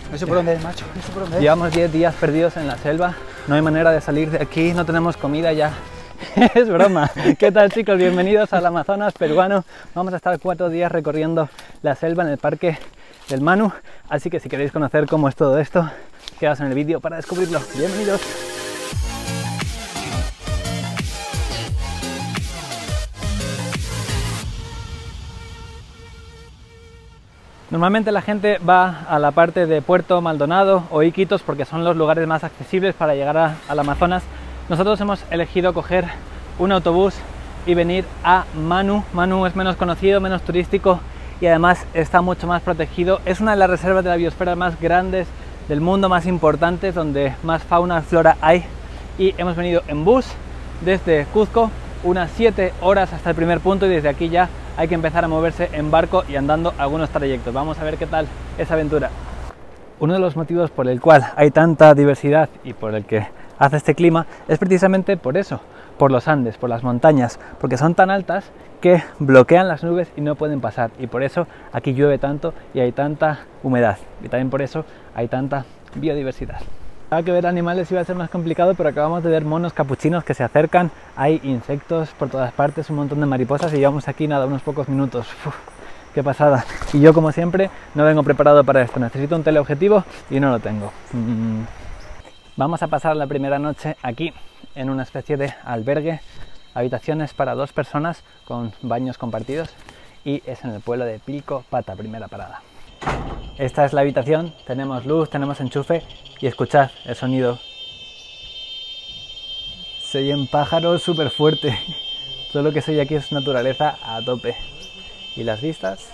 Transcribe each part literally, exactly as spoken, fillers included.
¿Eso por dónde es, macho? ¿Eso por dónde es? Llevamos diez días perdidos en la selva, no hay manera de salir de aquí, no tenemos comida ya. Es broma. ¿Qué tal, chicos? Bienvenidos al Amazonas peruano. Vamos a estar cuatro días recorriendo la selva en el parque del Manu, así que si queréis conocer cómo es todo esto, quedaos en el vídeo para descubrirlo. Bienvenidos. Normalmente la gente va a la parte de Puerto Maldonado o Iquitos porque son los lugares más accesibles para llegar a, al Amazonas. Nosotros hemos elegido coger un autobús y venir a Manu. Manu es menos conocido, menos turístico y además está mucho más protegido. Es una de las reservas de la biosfera más grandes del mundo, más importantes, donde más fauna y flora hay. Y hemos venido en bus desde Cuzco, unas siete horas hasta el primer punto, y desde aquí ya hay que empezar a moverse en barco y andando algunos trayectos. Vamos a ver qué tal esa aventura. Uno de los motivos por el cual hay tanta diversidad y por el que hace este clima es precisamente por eso, por los Andes, por las montañas, porque son tan altas que bloquean las nubes y no pueden pasar, y por eso aquí llueve tanto y hay tanta humedad, y también por eso hay tanta biodiversidad. Hay que ver animales iba a ser más complicado, pero acabamos de ver monos capuchinos que se acercan, hay insectos por todas partes, un montón de mariposas, y llevamos aquí nada, unos pocos minutos. Uf, ¡qué pasada! Y yo, como siempre, no vengo preparado para esto, necesito un teleobjetivo y no lo tengo. Mm. Vamos a pasar la primera noche aquí, en una especie de albergue, habitaciones para dos personas con baños compartidos, y es en el pueblo de Pilco Pata, primera parada. Esta es la habitación, tenemos luz, tenemos enchufe y escuchad el sonido. Se oyen pájaros súper fuerte. Todo lo que se oye aquí es naturaleza a tope. Y las vistas.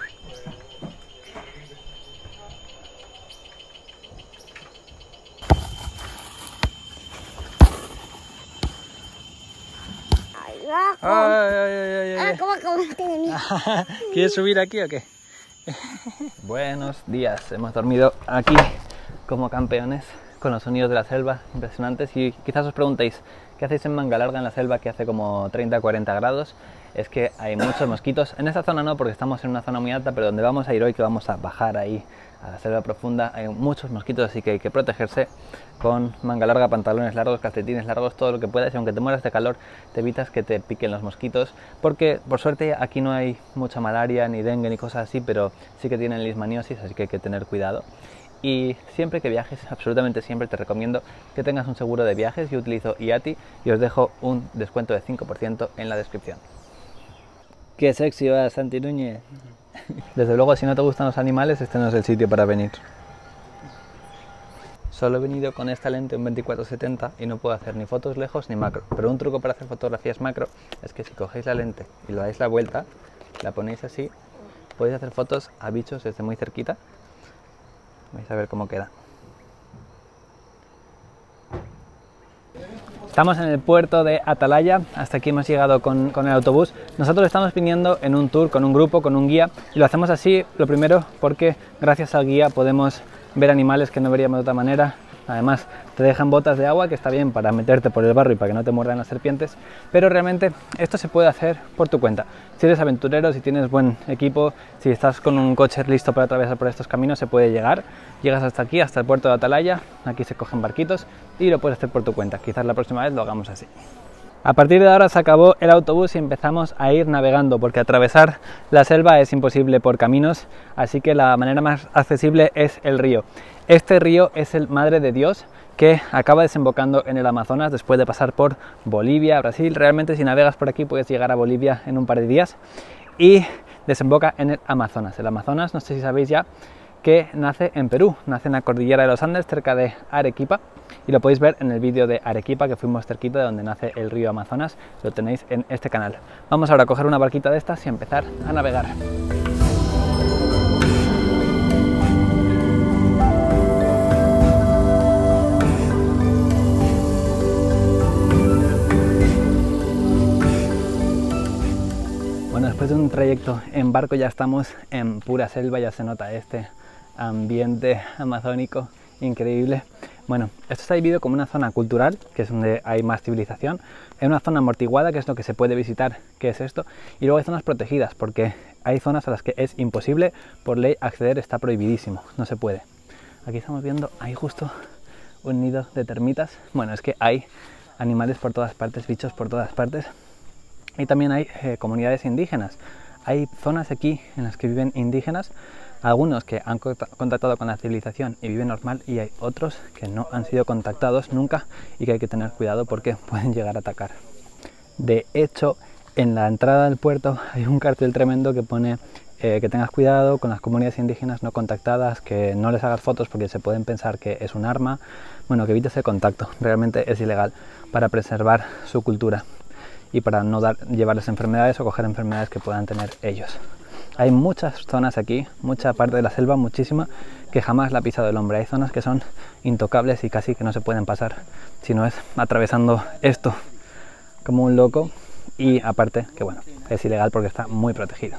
Ay, ay, ay, ay. ¿Cómo acabaste de mí? ¿Quieres subir aquí o qué? Buenos días, hemos dormido aquí como campeones con los sonidos de la selva impresionantes, y quizás os preguntéis ¿qué hacéis en manga larga en la selva que hace como treinta a cuarenta grados? Es que hay muchos mosquitos, en esta zona no porque estamos en una zona muy alta, pero donde vamos a ir hoy, que vamos a bajar ahí a la selva profunda, hay muchos mosquitos, así que hay que protegerse con manga larga, pantalones largos, calcetines largos, todo lo que puedas, y aunque te mueras de calor te evitas que te piquen los mosquitos, porque por suerte aquí no hay mucha malaria, ni dengue, ni cosas así, pero sí que tienen lismaniosis, así que hay que tener cuidado. Y siempre que viajes, absolutamente siempre, te recomiendo que tengas un seguro de viajes. Yo utilizo I A T I y os dejo un descuento de cinco por ciento en la descripción. ¡Qué sexy va, Santi Núñez! Desde luego, si no te gustan los animales, este no es el sitio para venir. Solo he venido con esta lente, un veinticuatro setenta, y no puedo hacer ni fotos lejos ni macro. Pero un truco para hacer fotografías macro es que si cogéis la lente y le dais la vuelta, la ponéis así, podéis hacer fotos a bichos desde muy cerquita. Vais a ver cómo queda. Estamos en el puerto de Atalaya, hasta aquí hemos llegado con, con el autobús. Nosotros estamos viniendo en un tour con un grupo, con un guía, y lo hacemos así, lo primero, porque gracias al guía podemos ver animales que no veríamos de otra manera. Además, te dejan botas de agua, que está bien para meterte por el barro y para que no te muerdan las serpientes, pero realmente esto se puede hacer por tu cuenta. Si eres aventurero, si tienes buen equipo, si estás con un coche listo para atravesar por estos caminos, se puede llegar. Llegas hasta aquí, hasta el puerto de Atalaya, aquí se cogen barquitos y lo puedes hacer por tu cuenta. Quizás la próxima vez lo hagamos así. A partir de ahora se acabó el autobús y empezamos a ir navegando, porque atravesar la selva es imposible por caminos, así que la manera más accesible es el río. Este río es el Madre de Dios, que acaba desembocando en el Amazonas después de pasar por Bolivia, Brasil. Realmente si navegas por aquí puedes llegar a Bolivia en un par de días, y desemboca en el Amazonas. El Amazonas, no sé si sabéis ya, que nace en Perú, nace en la cordillera de los Andes, cerca de Arequipa, y lo podéis ver en el vídeo de Arequipa, que fuimos cerquita de donde nace el río Amazonas, lo tenéis en este canal. Vamos ahora a coger una barquita de estas y empezar a navegar. Bueno, después de un trayecto en barco ya estamos en pura selva, ya se nota este ambiente amazónico increíble. Bueno, esto está dividido como una zona cultural, que es donde hay más civilización, en una zona amortiguada, que es lo que se puede visitar, que es esto, y luego hay zonas protegidas, porque hay zonas a las que es imposible, por ley acceder, está prohibidísimo, no se puede. Aquí estamos viendo, hay justo un nido de termitas. Bueno, es que hay animales por todas partes, bichos por todas partes. Y también hay eh, comunidades indígenas. Hay zonas aquí en las que viven indígenas, algunos que han contactado con la civilización y viven normal, y hay otros que no han sido contactados nunca y que hay que tener cuidado porque pueden llegar a atacar. De hecho, en la entrada del puerto hay un cartel tremendo que pone eh, que tengas cuidado con las comunidades indígenas no contactadas, que no les hagas fotos porque se pueden pensar que es un arma, bueno, que evites el contacto, realmente es ilegal, para preservar su cultura y para no dar, llevarles enfermedades o coger enfermedades que puedan tener ellos. Hay muchas zonas aquí, mucha parte de la selva, muchísima, que jamás la ha pisado el hombre. Hay zonas que son intocables y casi que no se pueden pasar, si no es atravesando esto como un loco, y aparte que bueno, es ilegal porque está muy protegido.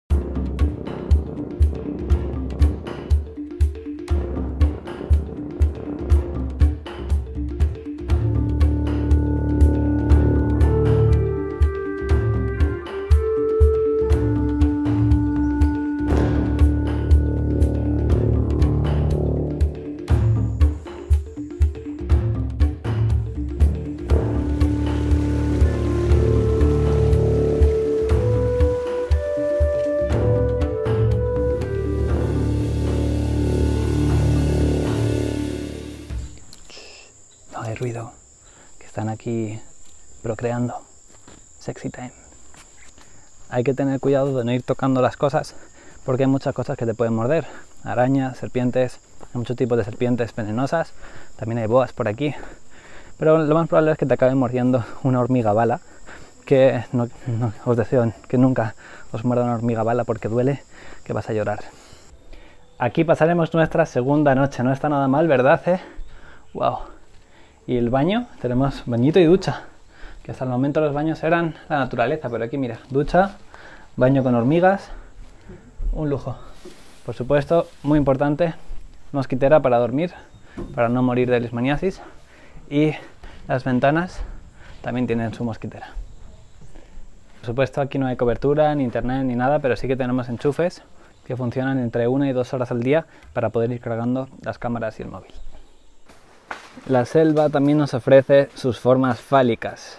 Ruido, que están aquí procreando. Sexy time. Hay que tener cuidado de no ir tocando las cosas porque hay muchas cosas que te pueden morder. Arañas, serpientes, hay muchos tipos de serpientes venenosas, también hay boas por aquí, pero lo más probable es que te acabe mordiendo una hormiga bala, que no, no os deseo que nunca os muerda una hormiga bala porque duele, que vas a llorar. Aquí pasaremos nuestra segunda noche, no está nada mal, ¿verdad? Eh? Wow. Y el baño, tenemos bañito y ducha, que hasta el momento los baños eran la naturaleza, pero aquí mira, ducha, baño con hormigas, un lujo. Por supuesto, muy importante, mosquitera para dormir, para no morir de leishmaniasis, y las ventanas también tienen su mosquitera. Por supuesto, aquí no hay cobertura, ni internet, ni nada, pero sí que tenemos enchufes que funcionan entre una y dos horas al día para poder ir cargando las cámaras y el móvil. La selva también nos ofrece sus formas fálicas.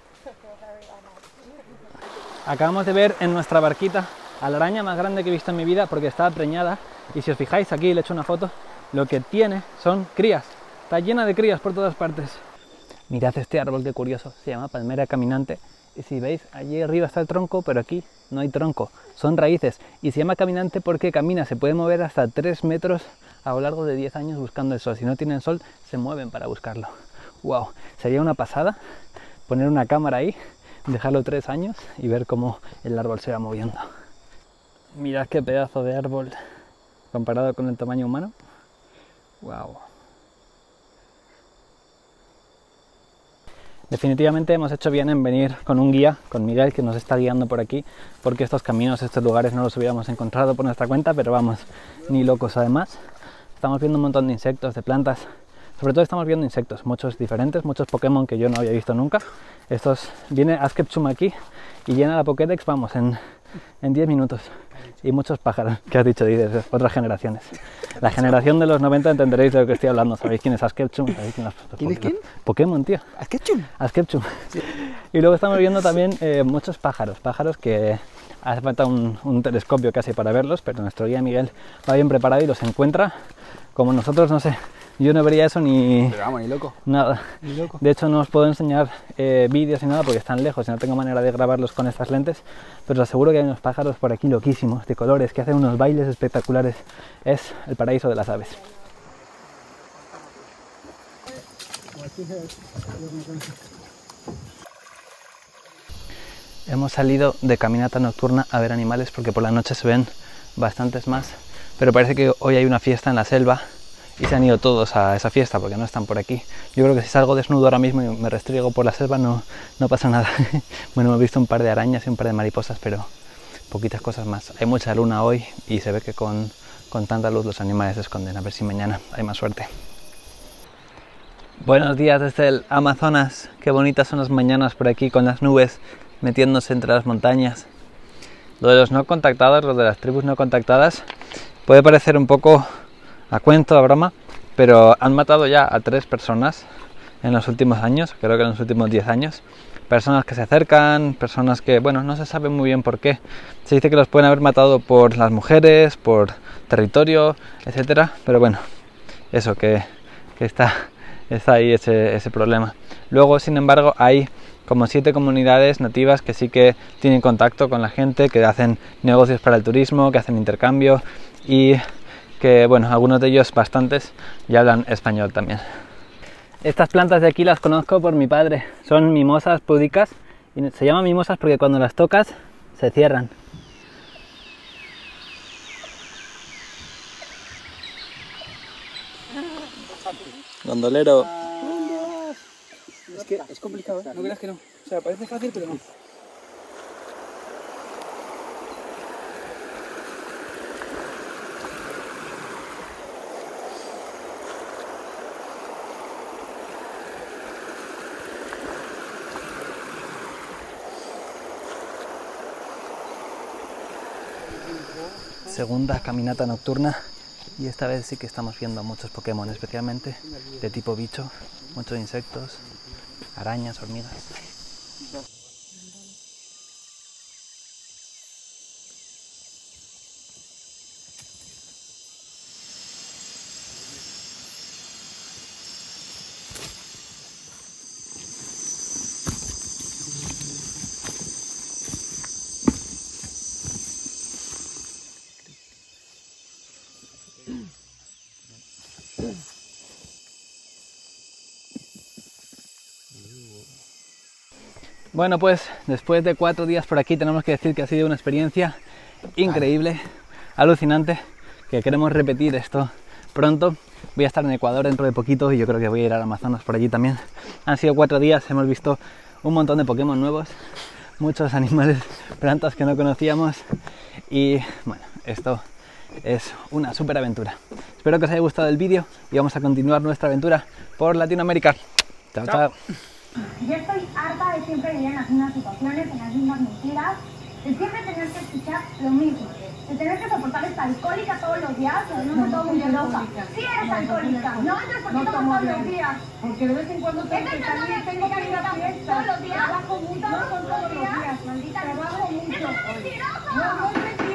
Acabamos de ver en nuestra barquita a la araña más grande que he visto en mi vida porque estaba preñada, y si os fijáis aquí, le he hecho una foto, lo que tiene son crías, está llena de crías por todas partes. Mirad este árbol, qué curioso, se llama palmera caminante, y si veis, allí arriba está el tronco, pero aquí no hay tronco, son raíces, y se llama caminante porque camina, se puede mover hasta tres metros a lo largo de diez años buscando el sol. Si no tienen sol, se mueven para buscarlo. Wow, sería una pasada poner una cámara ahí, dejarlo tres años y ver cómo el árbol se va moviendo. Mirad qué pedazo de árbol comparado con el tamaño humano. Wow. Definitivamente hemos hecho bien en venir con un guía, con Miguel, que nos está guiando por aquí, porque estos caminos, estos lugares no los hubiéramos encontrado por nuestra cuenta, pero vamos, ni locos. Además, estamos viendo un montón de insectos, de plantas, sobre todo estamos viendo insectos, muchos diferentes, muchos Pokémon que yo no había visto nunca. Estos, viene Askepchum aquí y llena la Pokédex, vamos, en, en diez minutos. Y muchos pájaros, que has dicho, dices, otras generaciones. La generación de los noventa entenderéis de lo que estoy hablando. ¿Sabéis quién es Askepchum? ¿Sabéis quién es ¿Quién es quién? Pokémon, tío. ¿Askepchum? Askepchum. Sí. Y luego estamos viendo también eh, muchos pájaros, pájaros que hace falta un, un telescopio casi para verlos, pero nuestro guía Miguel va bien preparado y los encuentra como nosotros, no sé. Yo no vería eso ni... Pero vamos, ni loco. Nada. Ni loco. De hecho, no os puedo enseñar eh, vídeos ni nada porque están lejos y no tengo manera de grabarlos con estas lentes, pero os aseguro que hay unos pájaros por aquí loquísimos, de colores, que hacen unos bailes espectaculares. Es el paraíso de las aves. Hemos salido de caminata nocturna a ver animales porque por la noche se ven bastantes más, pero parece que hoy hay una fiesta en la selva y se han ido todos a esa fiesta porque no están por aquí. Yo creo que si salgo desnudo ahora mismo y me restriego por la selva no, no pasa nada. Bueno, hemos visto un par de arañas y un par de mariposas, pero poquitas cosas más. Hay mucha luna hoy y se ve que con, con tanta luz los animales se esconden. A ver si mañana hay más suerte. Buenos días desde el Amazonas. Qué bonitas son las mañanas por aquí con las nubes metiéndose entre las montañas. Lo de los no contactados, lo de las tribus no contactadas, puede parecer un poco a cuento, a broma, pero han matado ya a tres personas en los últimos años, creo que en los últimos diez años. Personas que se acercan, personas que, bueno, no se sabe muy bien por qué. Se dice que los pueden haber matado por las mujeres, por territorio, etcétera. Pero bueno, eso, que, que está, está ahí ese, ese problema. Luego, sin embargo, hay como siete comunidades nativas que sí que tienen contacto con la gente, que hacen negocios para el turismo, que hacen intercambio y que, bueno, algunos de ellos, bastantes, ya hablan español también. Estas plantas de aquí las conozco por mi padre, son mimosas púdicas y se llaman mimosas porque cuando las tocas se cierran. Gondolero. Es que es complicado, ¿eh? No creas que no. O sea, parece fácil, pero no. Segunda caminata nocturna y esta vez sí que estamos viendo muchos Pokémon, especialmente de tipo bicho, muchos insectos, arañas, hormigas. Bueno, pues después de cuatro días por aquí tenemos que decir que ha sido una experiencia increíble, alucinante, que queremos repetir esto pronto. Voy a estar en Ecuador dentro de poquito y yo creo que voy a ir al Amazonas por allí también. Han sido cuatro días, hemos visto un montón de Pokémon nuevos, muchos animales, plantas que no conocíamos y bueno, esto es una súper aventura. Espero que os haya gustado el vídeo y vamos a continuar nuestra aventura por Latinoamérica. Chao, chao. chao. Yo estoy harta de siempre vivir en las mismas situaciones, en las mismas mentiras, de siempre tener que escuchar lo mismo, de tener que soportar esta alcohólica todos los días, no, no todo muy loca. Sí eres alcohólica, no, entonces ¿por qué tomas todos los días? Porque de vez en cuando tengo que salir, tengo que ir a fiestas, todos los días, trabajo mucho, no son todos los días, maldita, trabajo mucho. ¡Es mentiroso! No, no es mentiroso.